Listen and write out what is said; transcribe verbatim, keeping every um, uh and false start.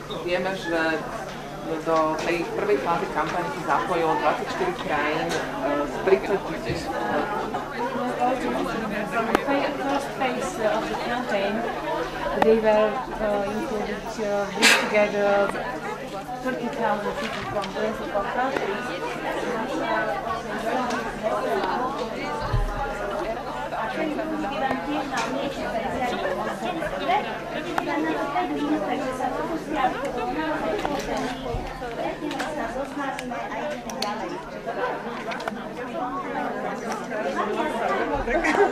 Vieme, že do tej prvej fázy kampane sa zapojilo dvadsaťštyri krajín z tridsať tisíc. From the first phase of the campaign, they were uh, included to bring together thirty thousand people from twenty-four countries. Tak.